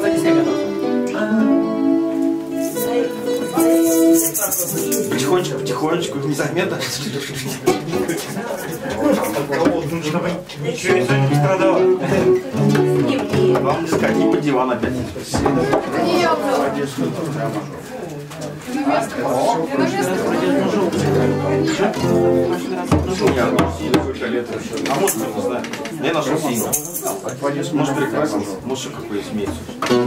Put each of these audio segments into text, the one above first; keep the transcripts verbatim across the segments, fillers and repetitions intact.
Потихонечку, потихонечку, незаметно. Ничего не страдало. Вам искать не по дивану опять. А может, не знаю. Я нашел синий. Может, прекрасно. Может, какой смесь.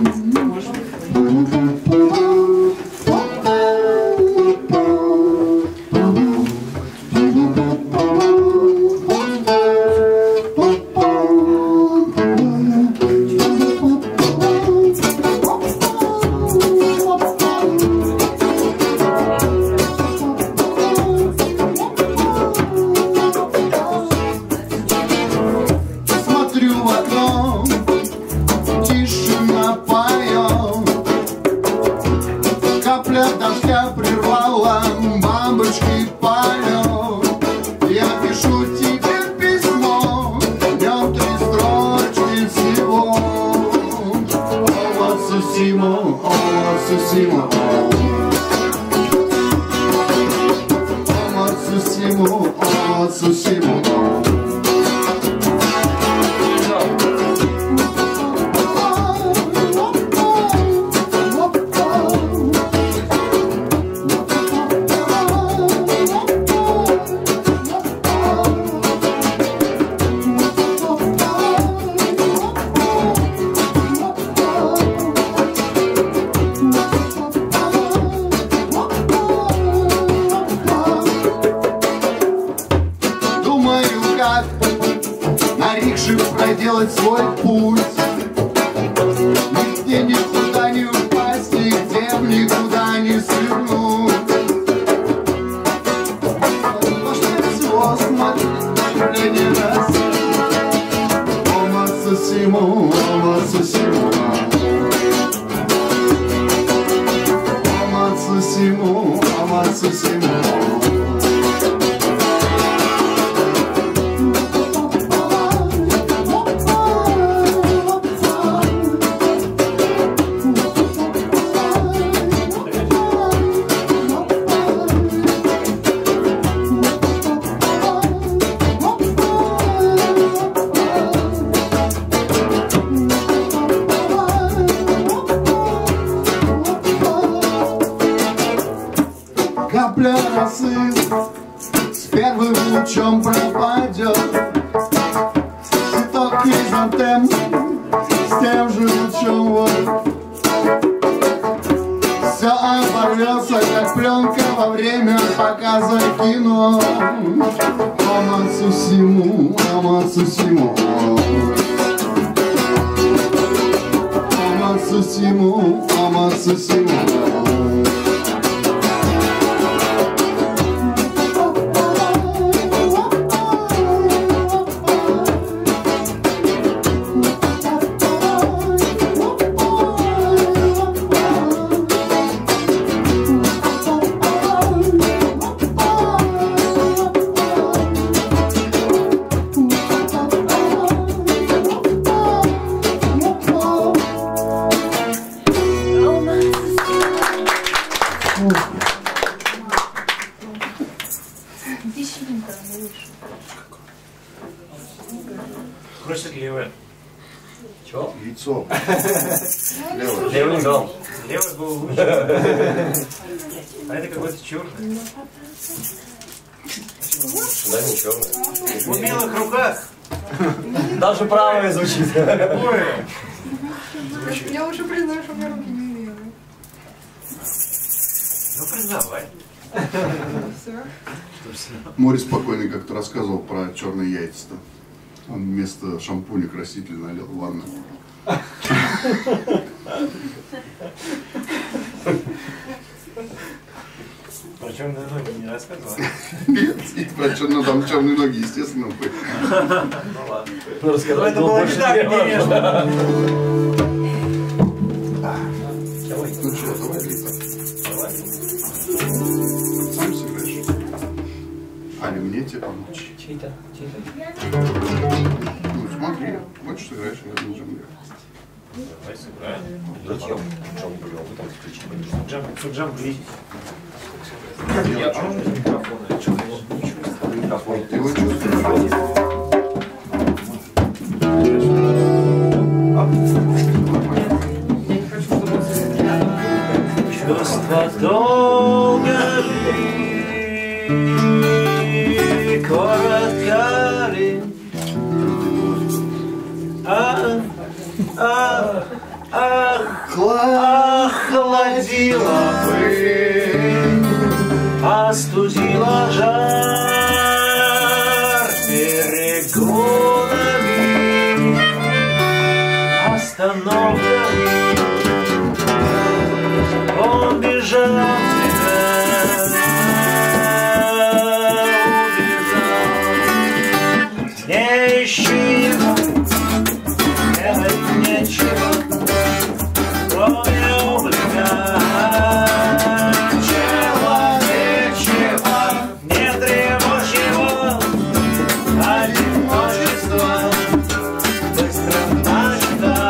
проделать свой путь, нигде никуда не упасть, нигде никуда не свернуть. Можно всего смотреть не раз. Ома сусиму, ома сусиму, ома сусиму, ома сусиму. Капля росы с первым лучом пропадет, цветок хризантем с тем же лучом вот. Все оборвется, как пленка во время показа кино. Ома сусиму, ома сусиму, ома сусиму, ома сусиму. Просит левое. Чего? Яйцо. Левый. Левый не дал. Левый был лучше. А это какой-то черный. Да не черный. В умелых руках. Даже правое звучит. Какое? Я лучше признаю, что у меня руки не умелые. Ну признавай. Все. Морис спокойный как-то рассказывал про черные яйца-то. Он вместо шампуня краситель налил в ванну. Про черные ноги не рассказывал? Нет, и про черные, там черные ноги, естественно. Ну ладно. Ну рассказать Это было не так, конечно. Ну что, давай, Лита. Давай. Сам сыграешь. А ли мне тебе помочь? Чей-то, чей-то. Ну смотри, хочешь сыграешь, я на земле. Давай сыграем. Зачем? Джам блин, вы там включили. Джам, джам, видите? Я чё, микрофон, я чё, ничего не микрофон. Ты его чувствуешь? Чувства долго ли, коротко ли, а, а, а, охладила пыль, остудила жар перегонами, остановками. Он бежал тебя, убежал, не ищи его, делать нечего, кроме облика человечего. Не тревожь его, одиночество быстро начато.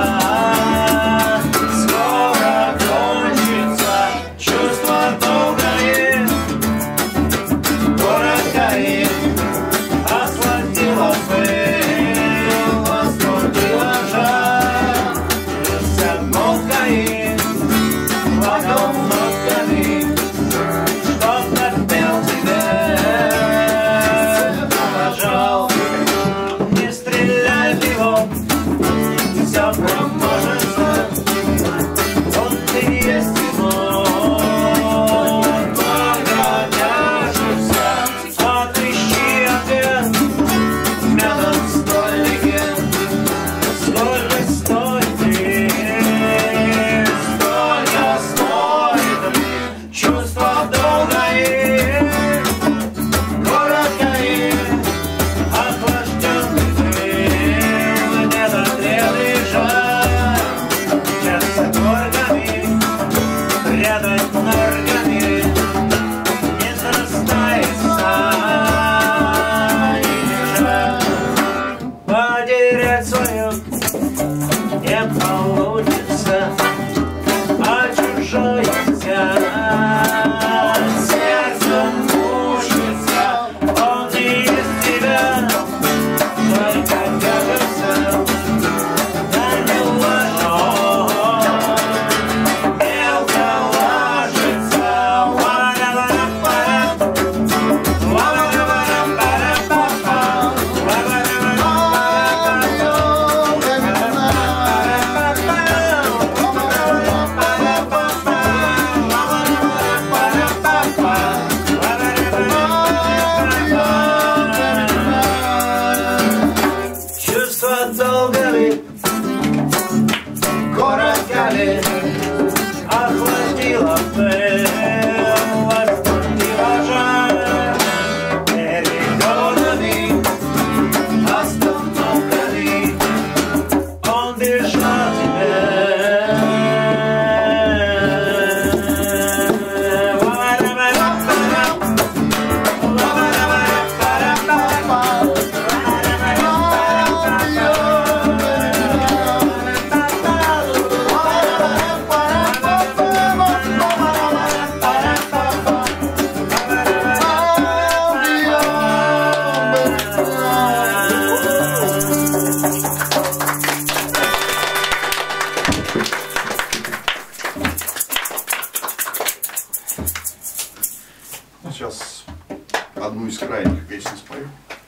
Сейчас одну из крайних песен спою.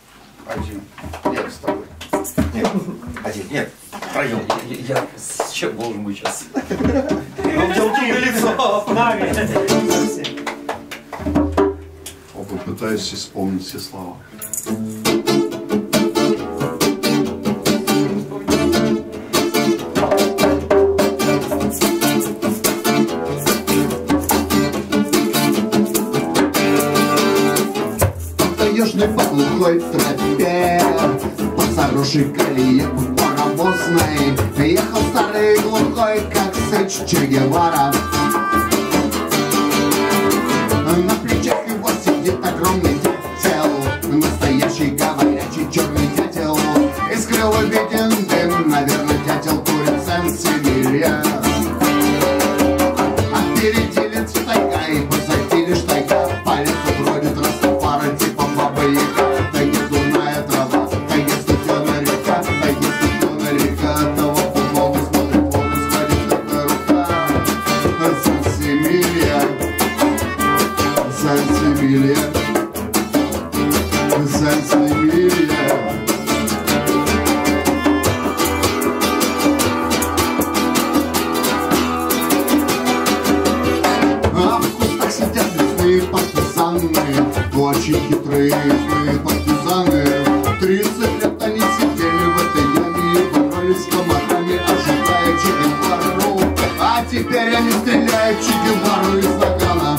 Один. Нет, с тобой. Нет, один, нет, втроем. Я, я с чем должен быть сейчас? Он делал лицо. Оба пытаюсь вспомнить все слова. Южной по глухой тропе, по заросшей колее паровозной, ехал старый глухой, как Сэч Че Гевара. На плечах его сидит огромный дятел, настоящий говорящий черный дятел. Из клюва виден дым, наверное, дятел курит Сен-Севилья. оксаны, очень хитрые мы партизаны. Тридцать лет они сидели в этой яме и боролись с комарами, ожидая Че Гевару. А теперь они стреляют Че Гевару из нагана.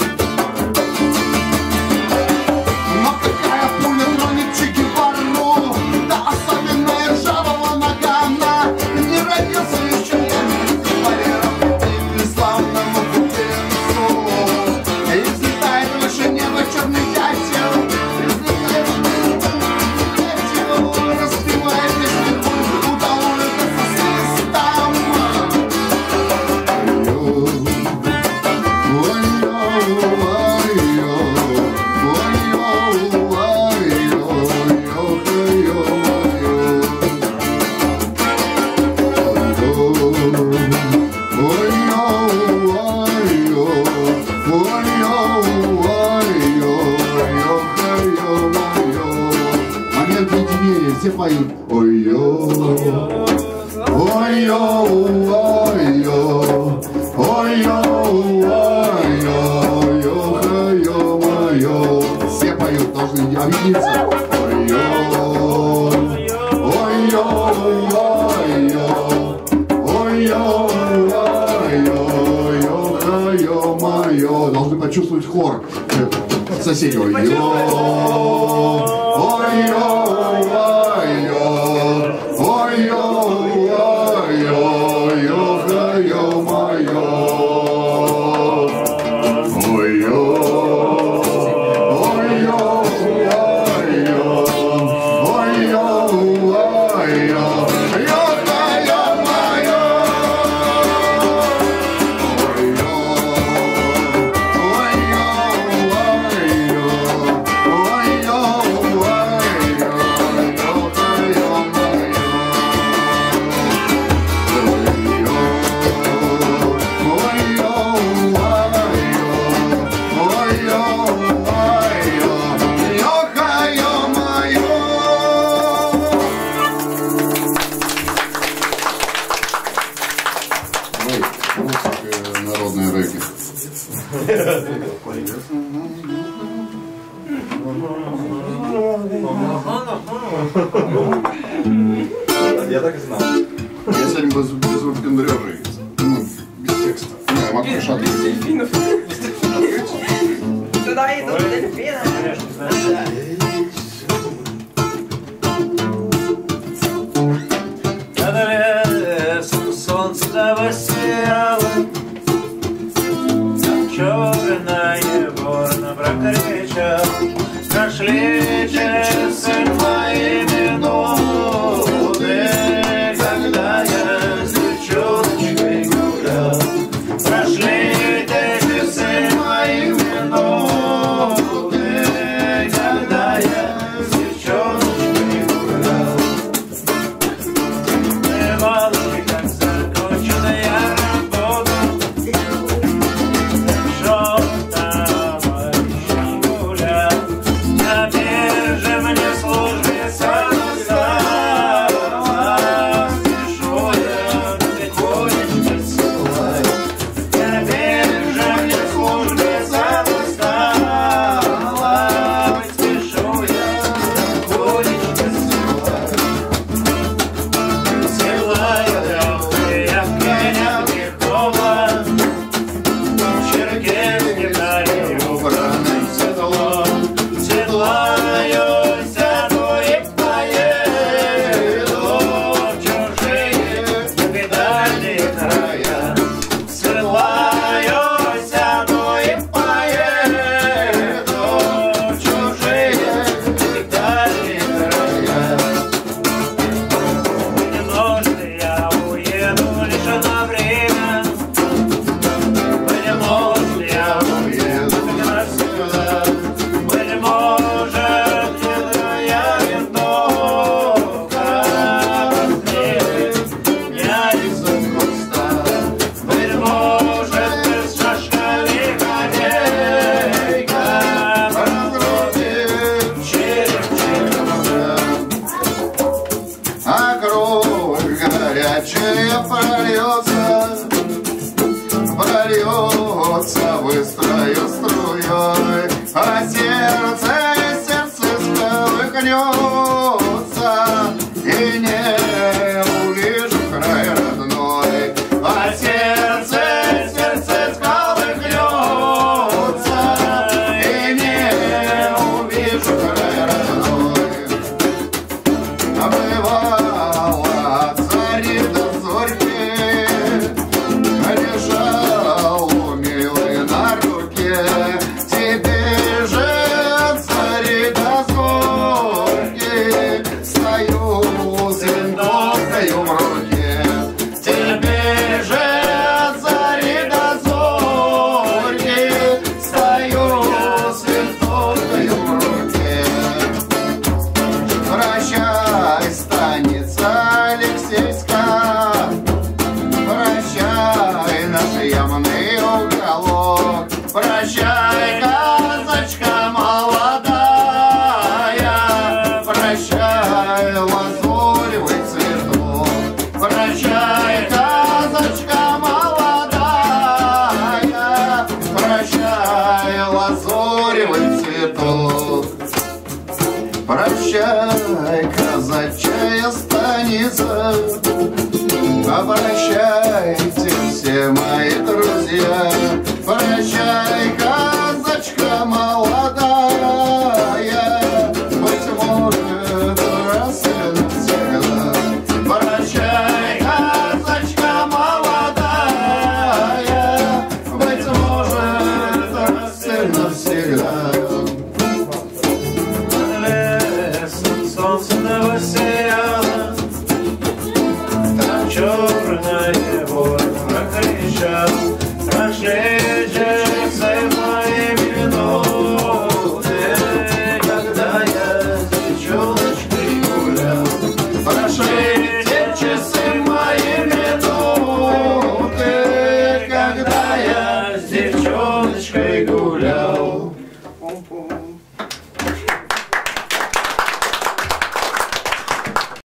Но какая пуля тронет Че Гевару? Да особенная ржавого нагана. Не родился еще я, Валера, и славному путинцу. И взлетает выше неба черный дятел. Взлетает дятел, распевает песни, удалось со свистом. Момент единения, все поют. Ой-ё, ой-ё, ой-ё, ой-ё, ой-ё, ой-ё, все поют, должны объединиться. Ой-ё, ой-ё, ой-ё, ой-ё, ой-ё, должны почувствовать хор соседей. Ой-ё, ой-ё, ой-ё, ой-ё, ой-ё, ой-ё, ой-ё, народное регги. Я так и знал. Я сегодня без, без выпендрежей. Ну, без текста. Я могу шатать. Дельфинов. Сюда идут дельфины. Над лесом солнце воссияло, черное ворона прокричал. Прошли часы мои минуты, когда я с девчоночкой гулял. Прошли часы мои минуты, когда я с девчоночкой гулял. Бывало, как законченная работа, шел товарищ гулял. На бирже мне службе состава, спешу я тихонечко ссылать. На бирже мне службе состава, спешу я тихонечко ссылать. Силаю я в коня Пехова, черкеске дарю браной седло. Седлаю, сяду и поеду в чужие невидальные края. Седлаю, сяду и поеду в чужие невидальные края. Однажды я уеду лишь на время, быть может, я уеду навсегда. Быть может, седая винтовка расстрелит меня из-за куста. Быть может, без шашками конейка разрубит череп черепца. А кровь горячая прольется, прольется быстрою струей а сердце, сердце сколыхнется, и не увижу край родной. А сердце, сердце сколыхнется, и не увижу край родной. А бывало цари до зорьки, лежал милый на руке. Теперь же цари до зорьки, стою с винтовкою в руке. Теперь же цари до зорьки, стою с винтовкою в руке. Прощай, станица Алексейская, прощай, наш ямный уголок, прощай, казачка молодая, прощай, лазуревый цветок, прощай, казачка молодая, прощай, лазуревый цветок. Прощай, казачья станица, прощайте все мои друзья, прощай,